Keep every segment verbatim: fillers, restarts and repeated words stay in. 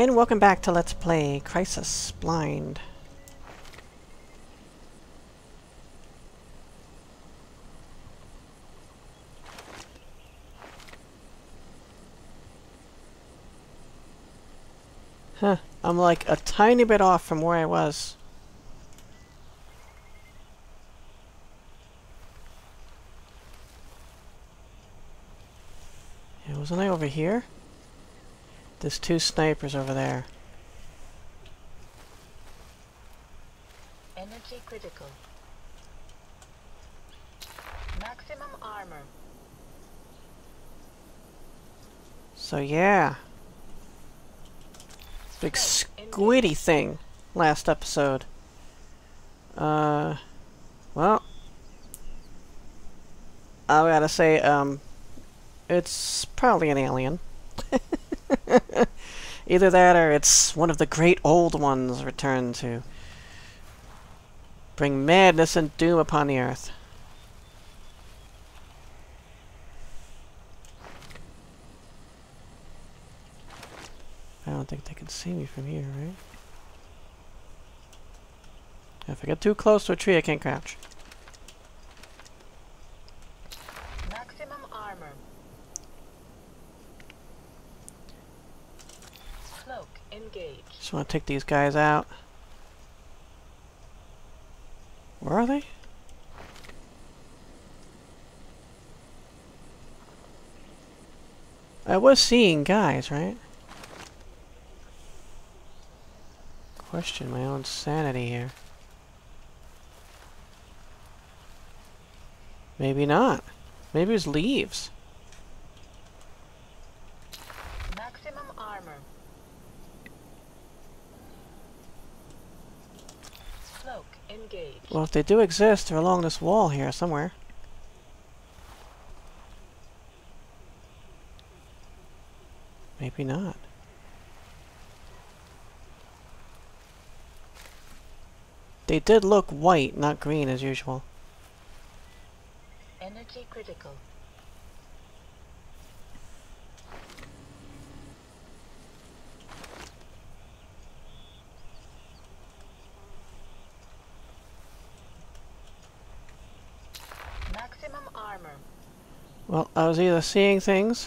And welcome back to Let's Play Crysis Blind. Huh, I'm like a tiny bit off from where I was. Yeah, wasn't I over here? There's two snipers over there. Energy critical. Maximum armor. So yeah. Big squiddy thing last episode. Uh, well, I gotta say, um, it's probably an alien. Either that or it's one of the great old ones returned to bring madness and doom upon the earth. I don't think they can see me from here, right? If I get too close to a tree, I can't crouch. Maximum armor. Cloak engaged. Just want to take these guys out. Where are they? I was seeing guys, right? Question my own sanity here. Maybe not. Maybe it was leaves. Maximum armor. Cloak engaged. Well, if they do exist, they're along this wall here somewhere. Maybe not. They did look white, not green as usual. Energy critical. Maximum armor. Well, I was either seeing things.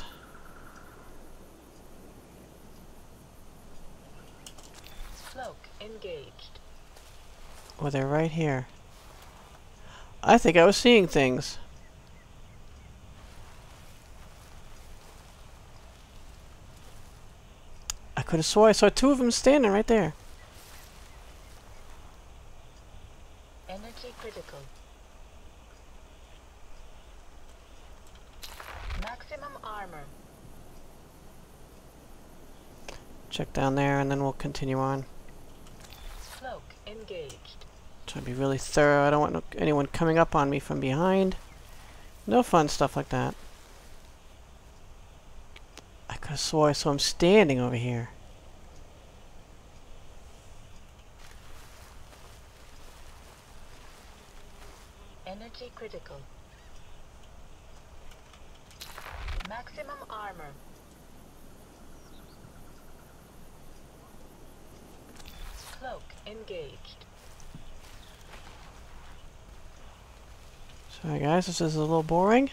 Cloak engaged. Or they're right here. I think I was seeing things. I could have swore I saw two of them standing right there. Energy critical. Maximum armor. Check down there and then we'll continue on. Cloak engaged. Try to be really thorough. I don't want no anyone coming up on me from behind. No fun stuff like that. I could have swore I saw him standing over here. Energy critical. Maximum armor. Cloak engaged. Sorry guys, this is a little boring.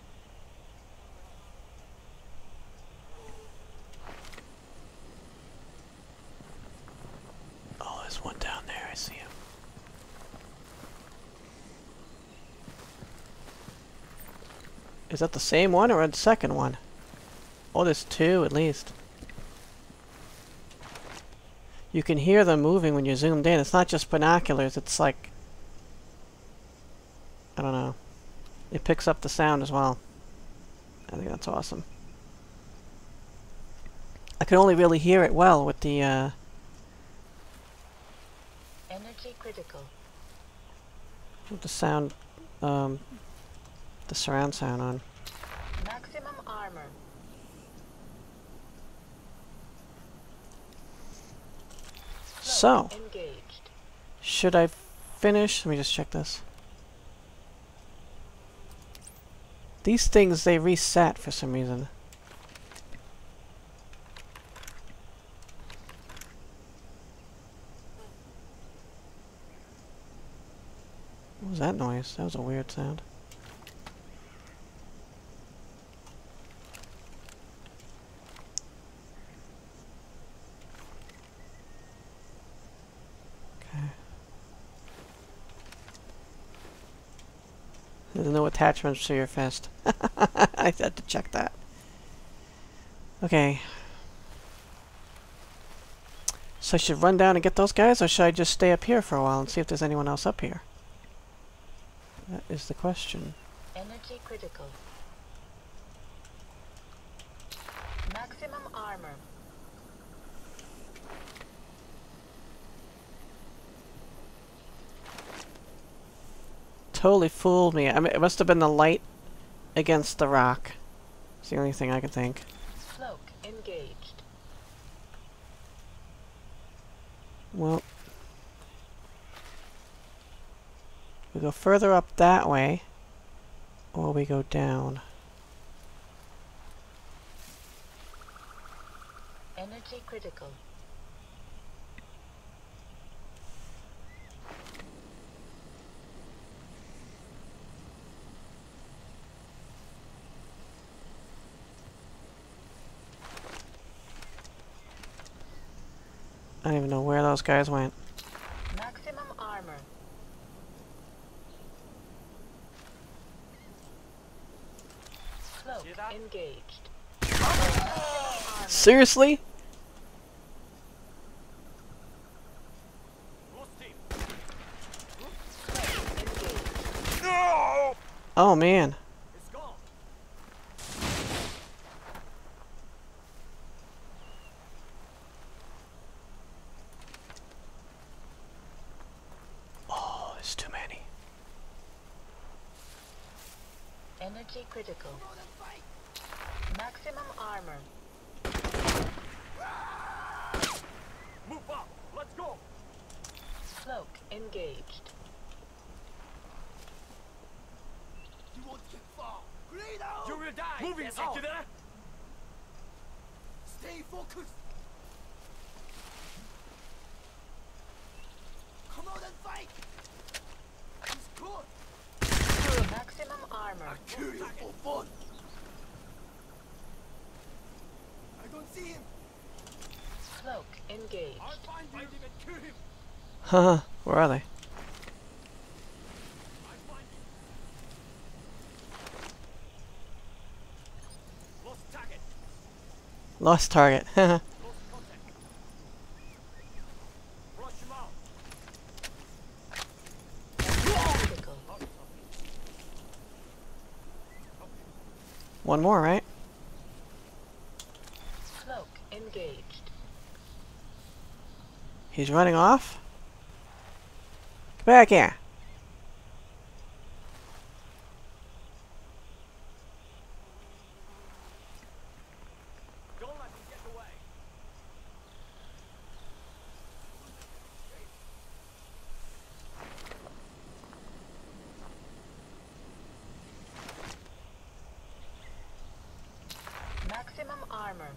Oh, there's one down there. I see him. Is that the same one or the second one? Oh, there's two at least. You can hear them moving when you're zoomed in. It's not just binoculars, it's like... I don't know. It picks up the sound as well. I think that's awesome. I can only really hear it well with the, uh... Energy critical. with the sound, um... the surround sound on. Maximum armor. So, engaged. should I finish? Let me just check this. These things, they reset for some reason. was that noise? That was a weird sound. Okay. There's no attachments to your fist. I had to check that. Okay. So I should run down and get those guys, or should I just stay up here for a while and see if there's anyone else up here? That is the question. Energy critical. Maximum armor. Totally fooled me. I mean, it must have been the light against the rock. It's the only thing I can think. Cloak engaged. Well, we go further up that way, or we go down. Energy critical. I don't even know where those guys went. Maximum armor. Cloak engaged. Seriously? Oh man. Oh, there's too many. Energy critical. Maximum armor. Move up! Let's go! Cloak engaged. You won't get far! Grenade out! You will die! Moving That's out! There. Stay focused! Come out and fight! He's good! Maximum armor. I'll kill you for fun! I don't see him! Cloak engaged. I'll find him and kill him! Haha, where are they? I'll find him! Lost target! Lost target. Lost contact! Rush him out! Critical. One more, right? Cloak engaged. He's running off? Come back here. Don't let him get away! Maximum armor.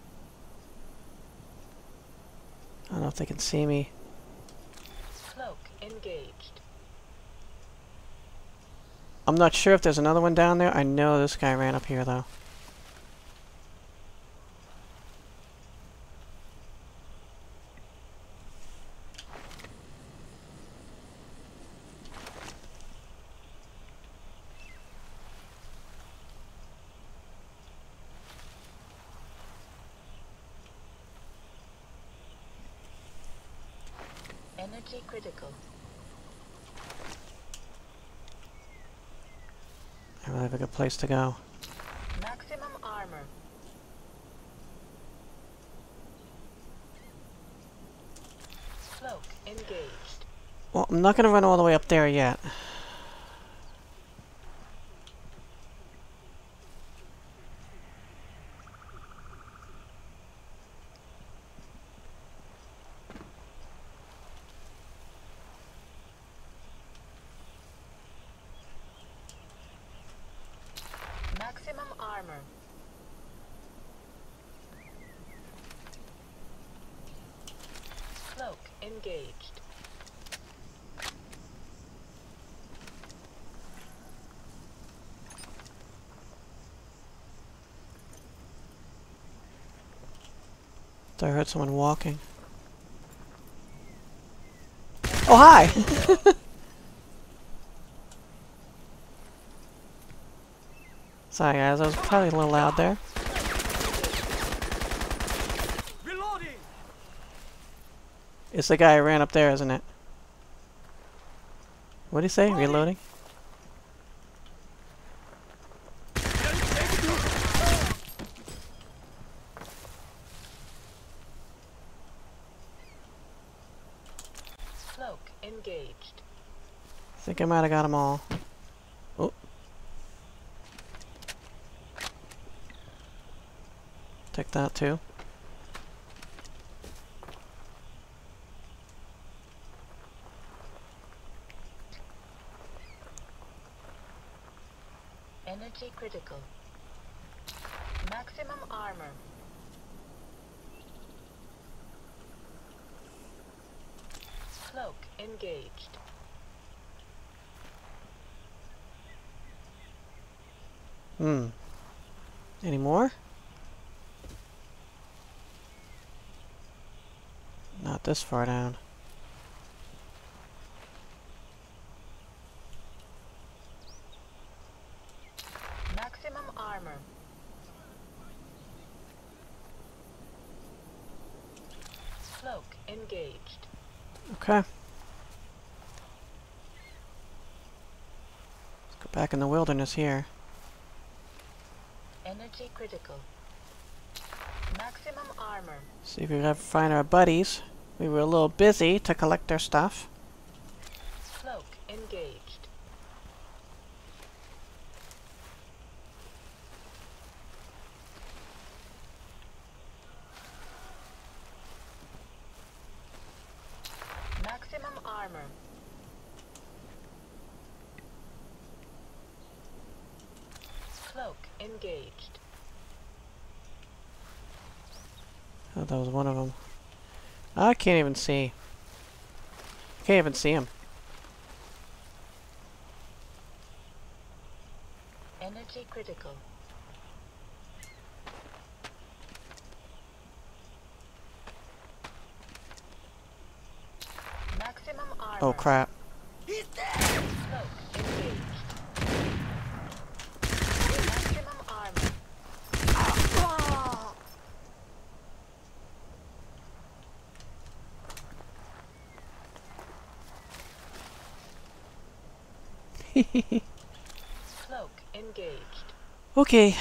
I don't know if they can see me. Cloak engaged. I'm not sure if there's another one down there. I know this guy ran up here, though. Energy critical. I really have a good place to go. Maximum armor. Cloak engaged. Well, I'm not going to run all the way up there yet. Maximum armor. Cloak engaged. Thought I heard someone walking. Oh, hi! Sorry guys, I was probably a little loud there. Reloading. It's the guy who ran up there, isn't it? What'd he say? Reloading? Cloak engaged. I think I might have got them all. Oh. Take that too. Energy critical. Maximum armor. Cloak engaged. Hmm. Any more? Not this far down. Maximum armor. Cloak engaged. Okay. Let's go back in the wilderness here. Energy critical. Maximum armor. See if we can find our buddies. We were a little busy to collect their stuff. Cloak engaged. Maximum armor. Cloak engaged. Oh, that was one of them. I can't even see. Can't even see him. Energy critical. Maximum armor. Oh crap. He's dead. Cloak engaged. Maximum armor. Cloak engaged. Okay.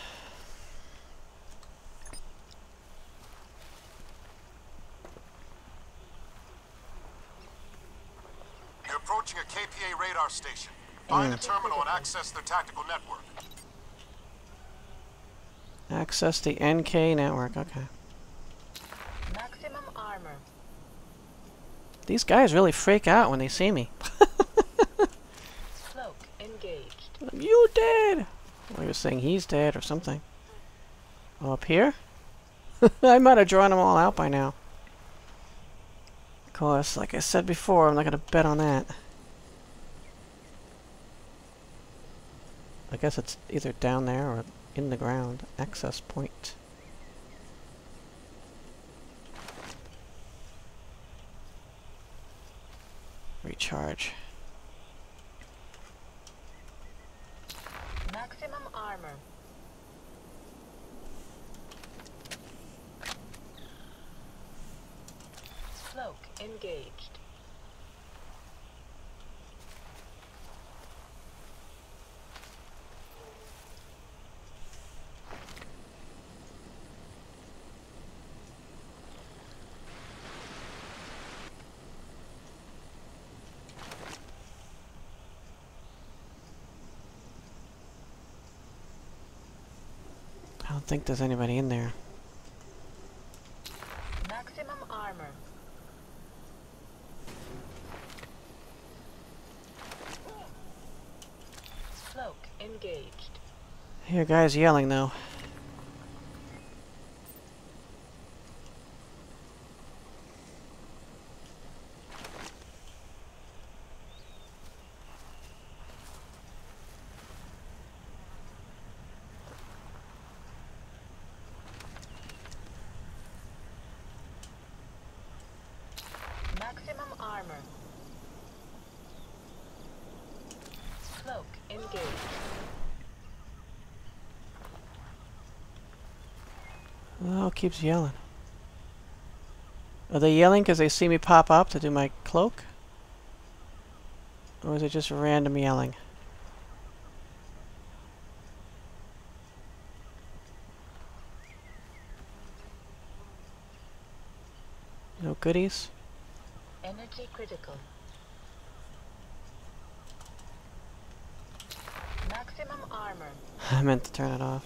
You're approaching a K P A radar station. Find the terminal and access their tactical network. Access the N K network. Okay. Maximum armor. These guys really freak out when they see me. Cloak engaged. You dead! Well, he was saying he's dead or something. Oh, up here? I might have drawn them all out by now. Of course, like I said before, I'm not going to bet on that. I guess it's either down there or in the ground. Access point. Recharge. Maximum armor. Cloak engaged. I don't think there's anybody in there. Maximum armor. Cloak engaged. I hear guys yelling though. engaged. Oh, it keeps yelling. Are they yelling because they see me pop up to do my cloak? Or is it just random yelling? No goodies? Energy critical. Maximum armor. I meant to turn it off.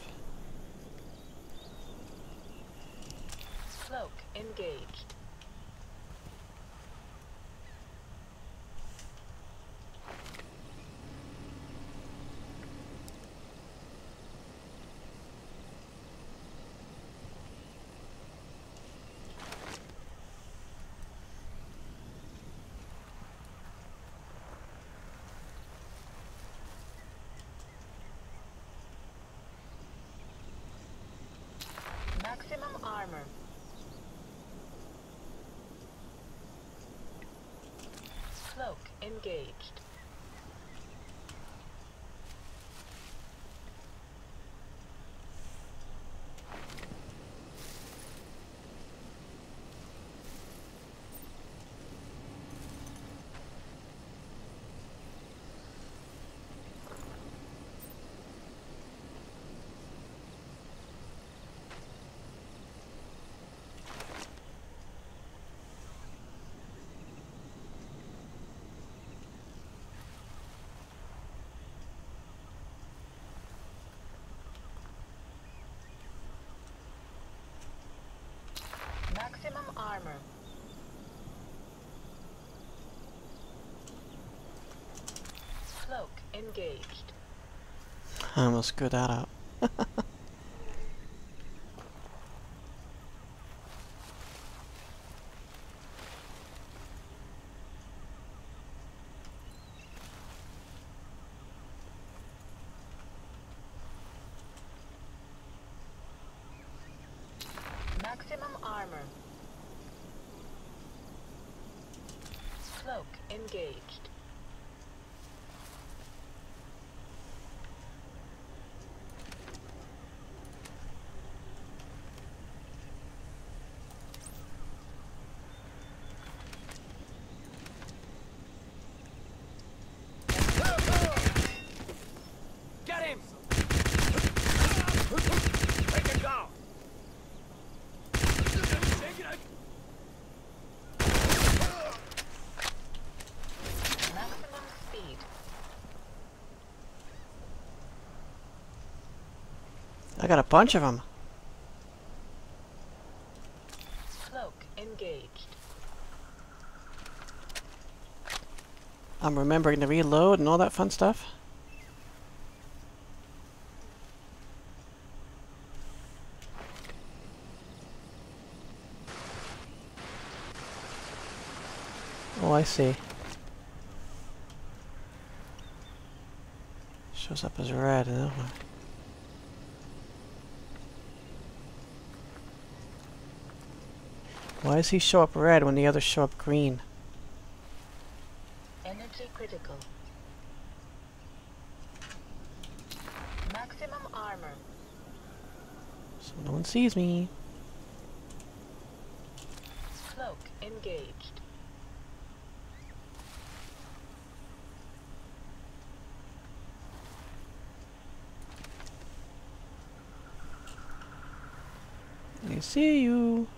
Cloak engaged. Maximum armor. Cloak engaged. Maximum armor. Cloak engaged. I almost screwed that up. Maximum armor. Cloak engaged. Get him! Take him down! Take it out! Maximum speed. I got a bunch of them. Cloak engaged. I'm remembering to reload and all that fun stuff. Oh, I see. Shows up as red, that one. Why does he show up red when the others show up green? Energy critical. Maximum armor. So no one sees me. Cloak engaged. I see you.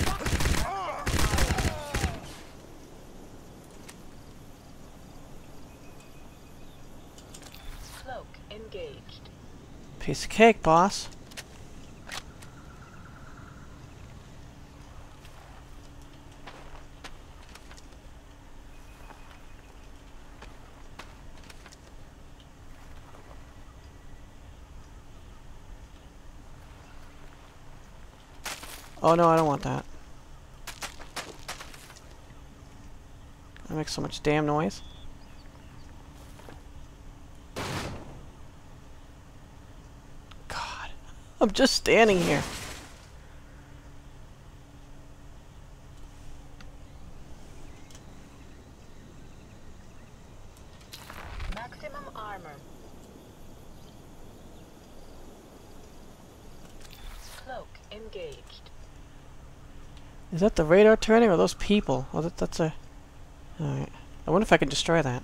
Cloak engaged. Piece of cake, boss. Oh no, I don't want that. That makes so much damn noise. God, I'm just standing here. Maximum armor. engaged. Is that the radar turning or those people? Oh, that, that's a... Alright. I wonder if I can destroy that.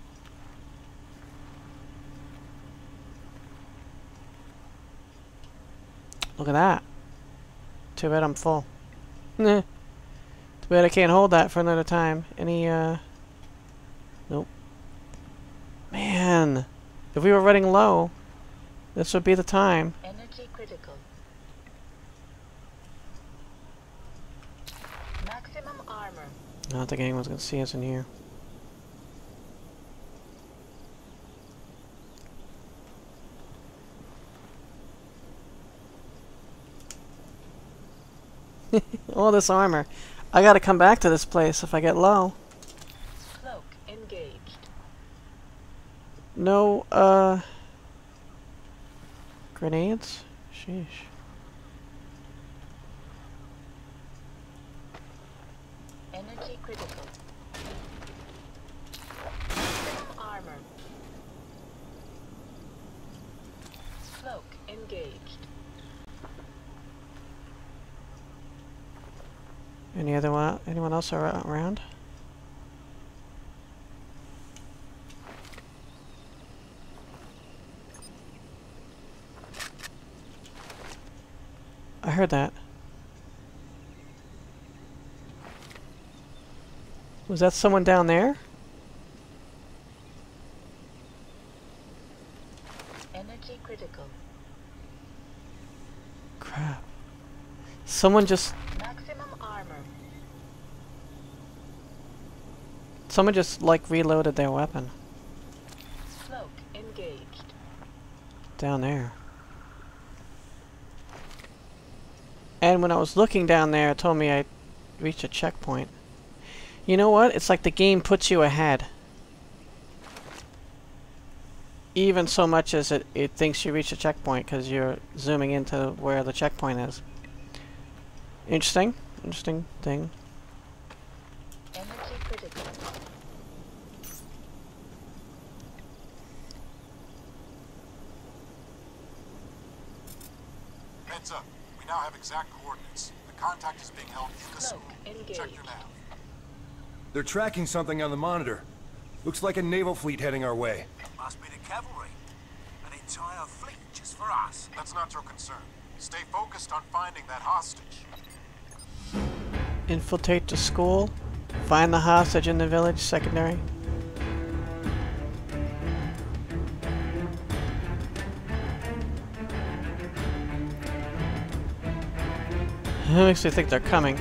Look at that. Too bad I'm full. Nah. Too bad I can't hold that for another time. Any, uh... Nope. Man! If we were running low, this would be the time. Energy critical. Maximum armor. I don't think anyone's gonna see us in here. All this armor. I gotta come back to this place if I get low. Cloak engaged. No, uh... grenades? Sheesh. Energy critical. Maximum armor. Cloak engaged. Any other one? Anyone else ar around? I heard that. Was that someone down there? Energy critical. Crap. Someone just... Maximum armor. Someone just, like, reloaded their weapon. Cloak engaged. Down there. And when I was looking down there, it told me I reached a checkpoint. You know what? It's like the game puts you ahead. Even so much as it, it thinks you reached a checkpoint because you're zooming into where the checkpoint is. Interesting. Interesting thing. Energy critical. Heads up. We now have exact coordinates. The contact is being held in the school. Cloak engaged. Check your nav. They're tracking something on the monitor. Looks like a naval fleet heading our way. Must be the cavalry. An entire fleet just for us. That's not your concern. Stay focused on finding that hostage. Infiltrate the school. Find the hostage in the village. Secondary. It makes me think they're coming.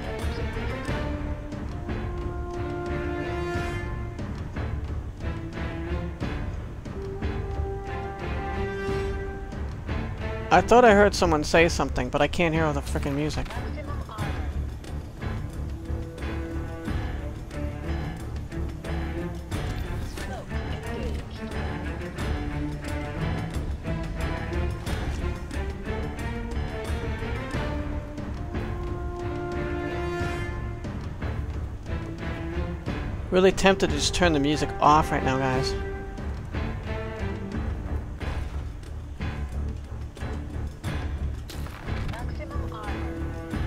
I thought I heard someone say something, but I can't hear all the frickin' music. Maximum armor. Cloak engaged. Really tempted to just turn the music off right now, guys. Maximum armor.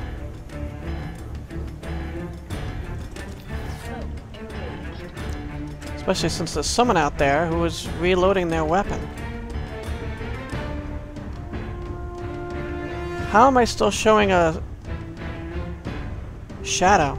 Cloak engaged. Especially since there's someone out there who is reloading their weapon. How am I still showing a shadow?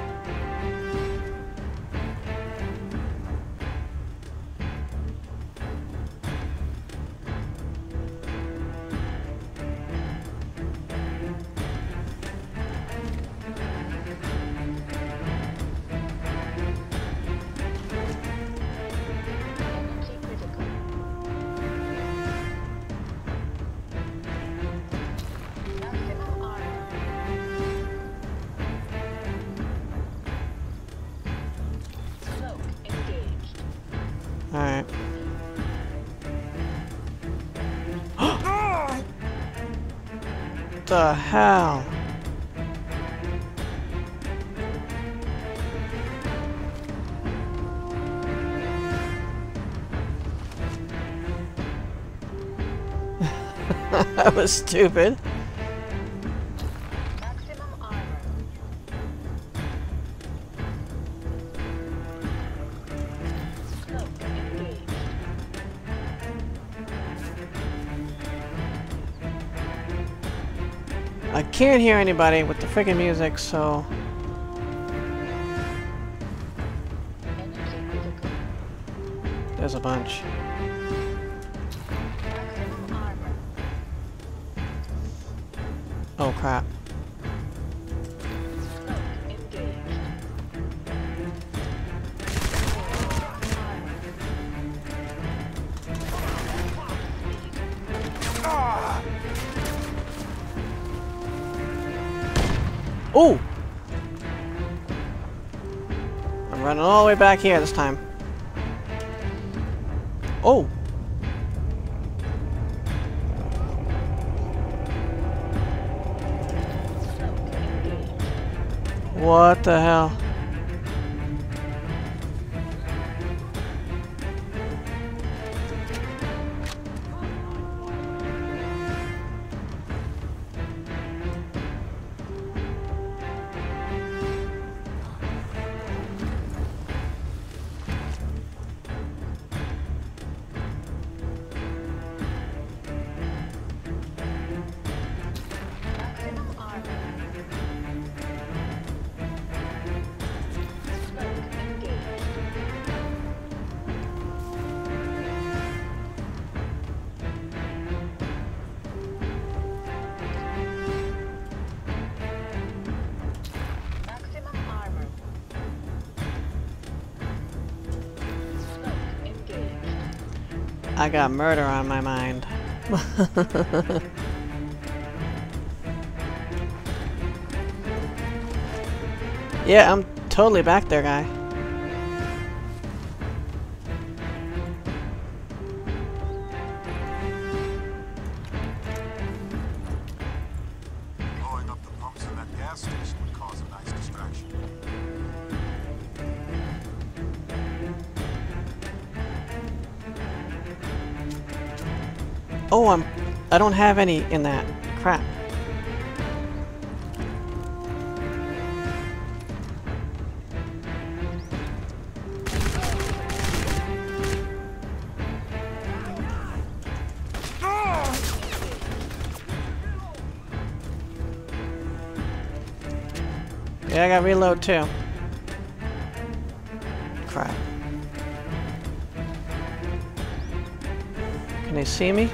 Energy critical. Maximum armor. Cloak engaged. Alright. The hell? That was stupid. I can't hear anybody with the friggin' music, so... Energy critical. There's a bunch. Maximum armor. Oh crap. Smoke engaged. Ooh! I'm running all the way back here this time. Oh! Smoke engaged. What the hell? Maximum armor. Smoke engaged. Maximum armor. Smoke engaged. I got murder on my mind. Yeah, I'm totally back there, guy. Blowing up the pumps in that gas station would cause a nice distraction. Oh, I'm... I don't have any in that. Crap. Yeah, I got reload too. Crap. Can they see me?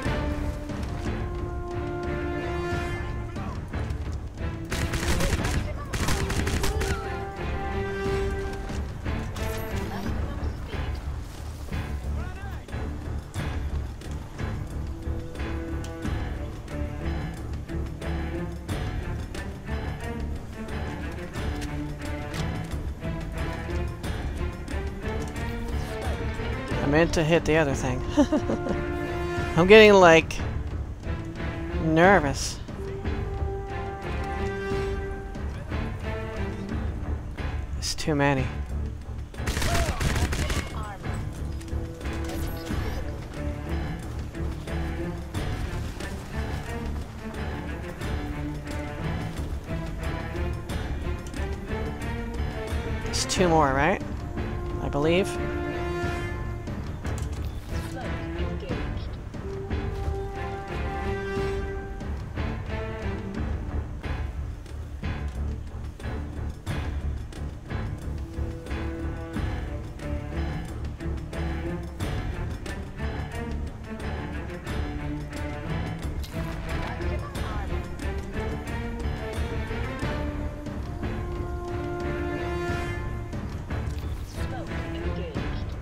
I meant to hit the other thing. I'm getting, like, nervous. It's too many. armor. Energy critical. It's two more, right? I believe. Smoke engaged. Maximum armor. Smoke engaged.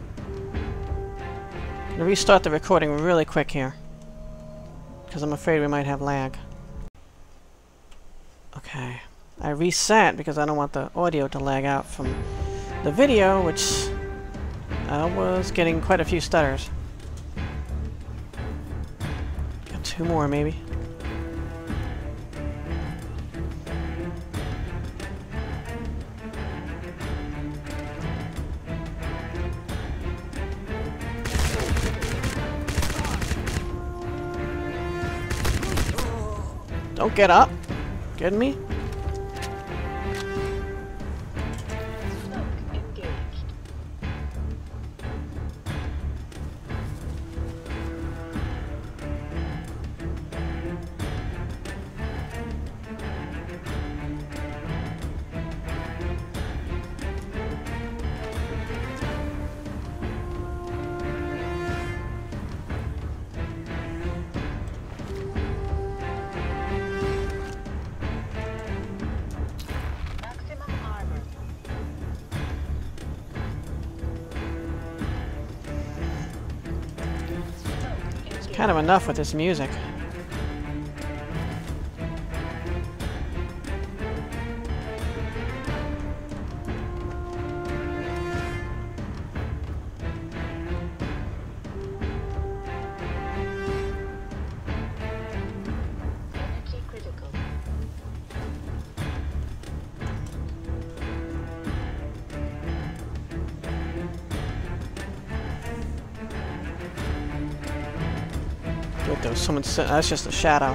I'm gonna restart the recording really quick here. Because I'm afraid we might have lag. Okay. I reset because I don't want the audio to lag out from the video, which I was getting quite a few stutters. Got two more, maybe. Don't get up. Kidding me? Smoke engaged. Kind of enough with this music. Energy critical. Good, there was someone sitting. That's just a shadow.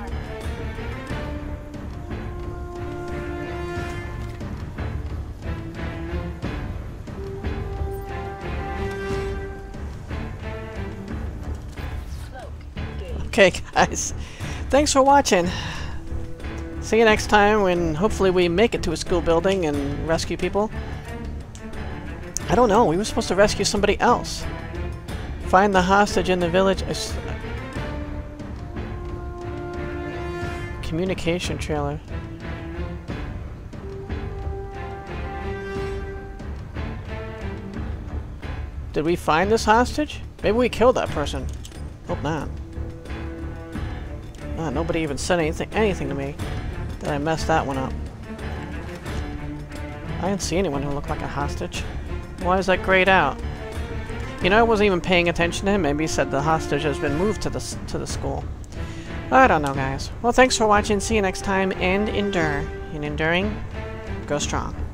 Smoke engaged. Okay, guys. Thanks for watching. See you next time when hopefully we make it to a school building and rescue people. I don't know. We were supposed to rescue somebody else. Find the hostage in the village. It's- Communication trailer. Did we find this hostage? Maybe we killed that person. Hope not. Ah, nobody even said anything anything to me. Did I mess that one up? I didn't see anyone who looked like a hostage. Why is that grayed out? You know, I wasn't even paying attention to him. Maybe he said the hostage has been moved to the s- to the school. I don't know, guys. Well, thanks for watching. See you next time, and endure. In enduring, go strong.